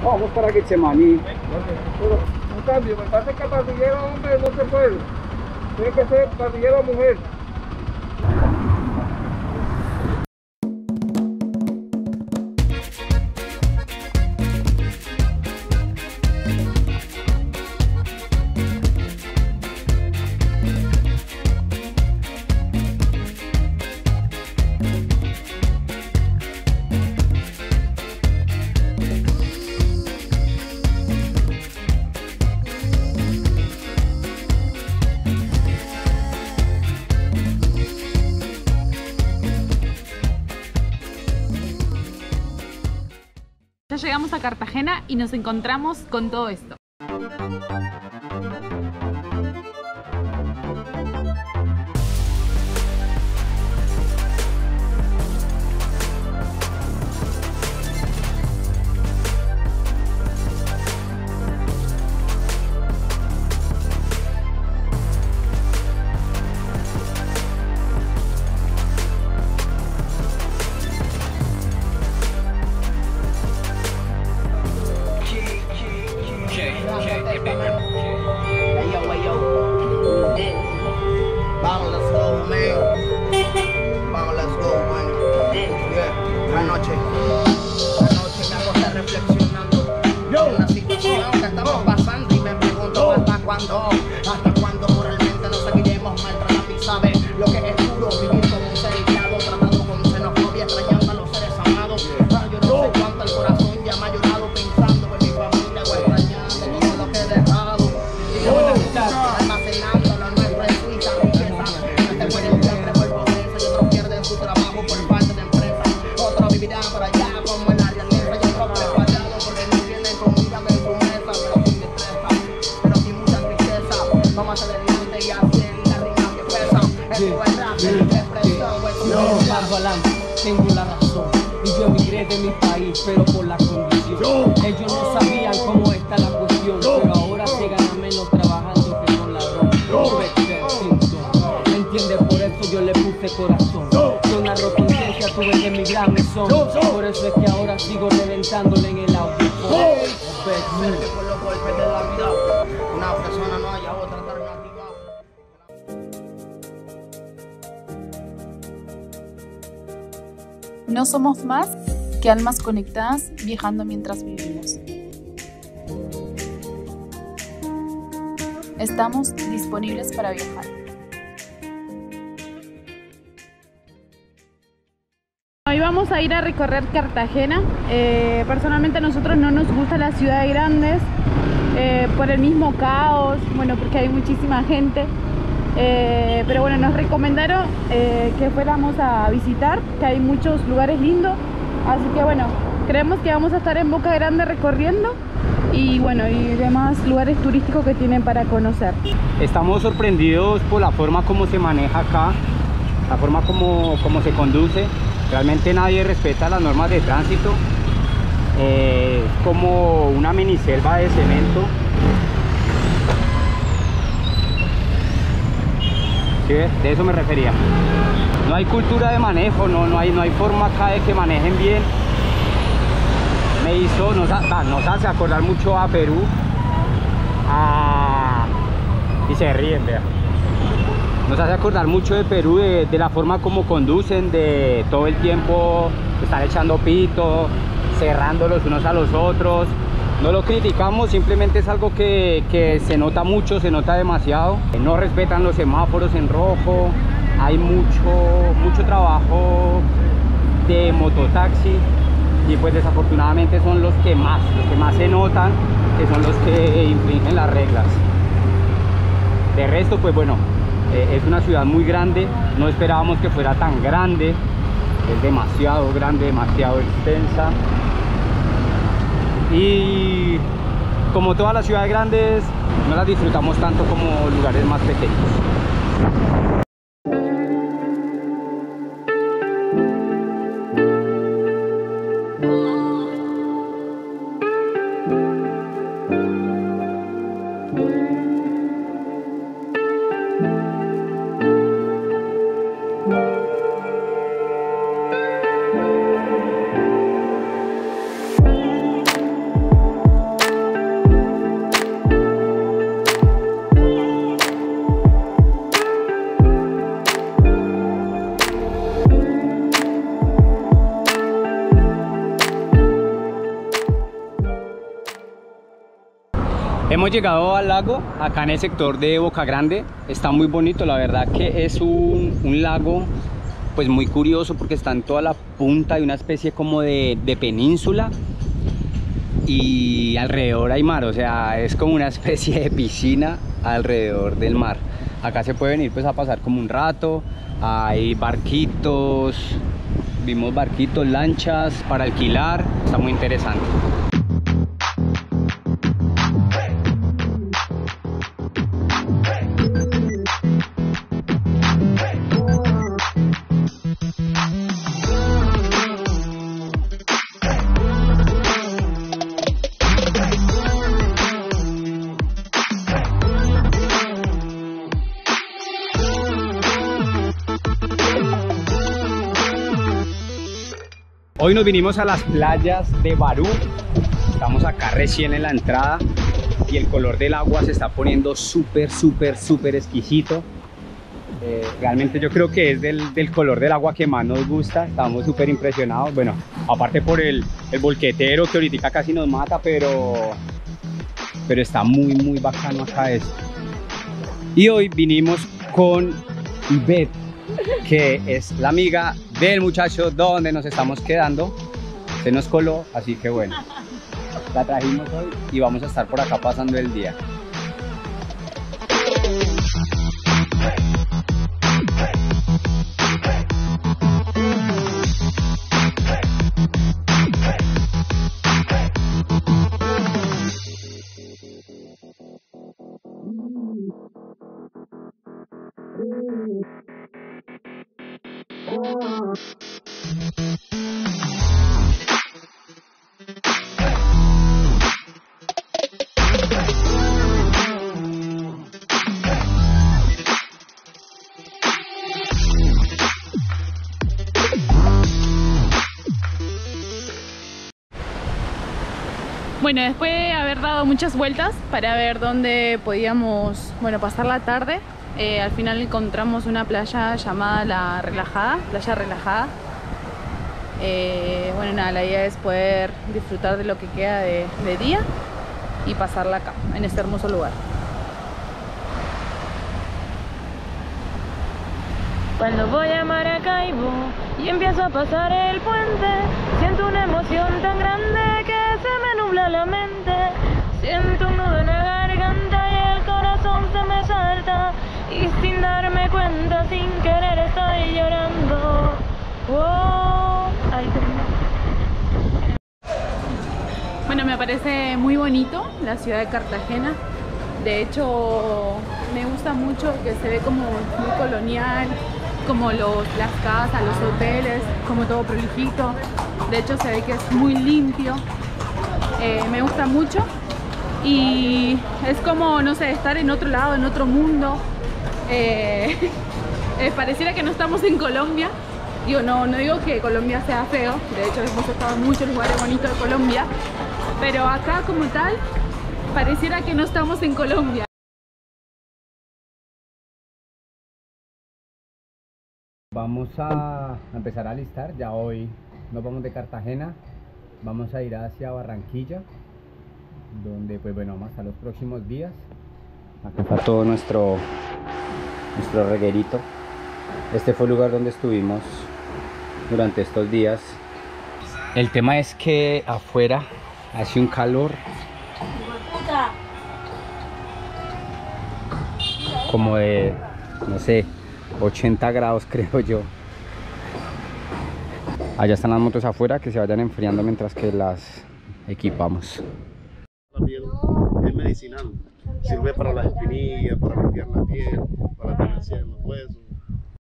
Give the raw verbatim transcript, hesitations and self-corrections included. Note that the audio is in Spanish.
Vamos para Getsemaní. Pero, un cambio, me parece que pandillero hombre no se puede. Tiene que ser pandillero mujer. Ya llegamos a Cartagena y nos encontramos con todo esto. Vamos, let's go, man. Vamos, let's go, man. Yeah. Buenas noches. Buenas noches, me acosté reflexionando en la situación que estamos pasando y me pregunto hasta cuándo, hasta cuándo moralmente nos seguiremos maltratando y sabe lo que es duro vivir como un ser aislado, tratado con xenofobia, extrañando a los seres amados. Ah, yo no sé cuánto el corazón ya me ha llorado pensando en mi familia o extrañando todo lo que he dejado. Y yo almacenando lo nuestro en Suiza, riqueza. Este buen hombre vuelve pobreza y otros pierden su trabajo por falta de empresa. Otros vivirán por allá como en la realeza y otros preparados porque no tienen comida en su mesa, pero sin destreza, pero sin mucha tristeza. Vamos hacia adelante y hacia la rima que pesa. Esto es rap, es expresión, Yo salgo adelante, tengo la razón. Y yo emigré de mi país, pero por la condición. Ellos no sabían cómo está la cuestión, pero ahora se gana menos trabajando que con ladrón. ¿Me entiendes? Por eso yo le puse corazón. Yo narro conciencia, tuve que emigrar mi son. Por eso es que ahora sigo reventándole en el audio. Porque por los golpes de la vida, una persona no haya otra alternativa. No somos más que almas conectadas viajando mientras vivimos. Estamos disponibles para viajar. Hoy vamos a ir a recorrer Cartagena. Eh, personalmente a nosotros no nos gustan las ciudades grandes eh, por el mismo caos, bueno, porque hay muchísima gente. Eh, pero bueno, nos recomendaron eh, que fuéramos a visitar, que hay muchos lugares lindos. Así que bueno, creemos que vamos a estar en Boca Grande recorriendo y bueno, y demás lugares turísticos que tienen para conocer. Estamos sorprendidos por la forma como se maneja acá, la forma como, como se conduce. Realmente nadie respeta las normas de tránsito. Eh, es como una miniselva de cemento. ¿Sí ves? De eso me refería. No hay cultura de manejo, no, no, hay, no hay forma acá de que manejen bien. Me hizo, nos, nos hace acordar mucho a Perú. A, y se ríen, vean. Nos hace acordar mucho de Perú, de, de la forma como conducen, de todo el tiempo estar echando pito, cerrando los unos a los otros. No lo criticamos, simplemente es algo que, que se nota mucho, se nota demasiado. No respetan los semáforos en rojo, hay mucho, mucho trabajo de mototaxi y pues desafortunadamente son los que más, los que más se notan, que son los que infringen las reglas. De resto, pues bueno, eh, es una ciudad muy grande, no esperábamos que fuera tan grande, es demasiado grande, demasiado extensa. Y como todas las ciudades grandes, no las disfrutamos tanto como lugares más pequeños. Hemos llegado al lago, acá en el sector de Boca Grande. Está muy bonito, la verdad que es un, un lago pues muy curioso porque está en toda la punta de una especie como de, de península y alrededor hay mar, o sea, es como una especie de piscina alrededor del mar. Acá se puede venir pues a pasar como un rato, hay barquitos, vimos barquitos, lanchas para alquilar, está muy interesante. Hoy nos vinimos a las playas de Barú, estamos acá recién en la entrada y el color del agua se está poniendo súper, súper, súper exquisito. Eh, realmente yo creo que es del, del color del agua que más nos gusta, estamos súper impresionados. Bueno, aparte por el, el volquetero que ahorita casi nos mata, pero, pero está muy, muy bacano acá esto. Y hoy vinimos con Ivette, que es la amiga del muchacho donde nos estamos quedando. Se nos coló, así que bueno, la trajimos hoy y vamos a estar por acá pasando el día. Bueno, después de haber dado muchas vueltas para ver dónde podíamos, bueno, pasar la tarde, eh, al final encontramos una playa llamada La Relajada, Playa Relajada. Eh, bueno, nada, la idea es poder disfrutar de lo que queda de, de día y pasarla acá, en este hermoso lugar. Cuando voy a Maracaibo y empiezo a pasar el puente, siento una emoción tan grande que se me nubla la mente. Siento un nudo en la garganta y el corazón se me salta, y sin darme cuenta, sin querer estoy llorando. Oh, ahí terminé. Bueno, me parece muy bonito la ciudad de Cartagena. De hecho, me gusta mucho que se ve como muy colonial, como los, las casas, los hoteles, como todo prolijito. De hecho se ve que es muy limpio. Eh, me gusta mucho y es como, no sé, estar en otro lado, en otro mundo. Eh, eh, pareciera que no estamos en Colombia. Digo, no, no digo que Colombia sea feo, de hecho hemos estado en muchos lugares bonitos de Colombia, pero acá como tal pareciera que no estamos en Colombia. Vamos a empezar a alistar, ya hoy nos vamos de Cartagena, vamos a ir hacia Barranquilla, donde pues bueno, vamos a estar los próximos días. Acá está todo nuestro, nuestro reguerito. Este fue el lugar donde estuvimos durante estos días. El tema es que afuera hace un calor como de, no sé, ochenta grados creo yo. Allá están las motos afuera, que se vayan enfriando mientras que las equipamos. Es medicinal, sirve para las espinillas, para limpiar la piel, para la tenencia en los huesos.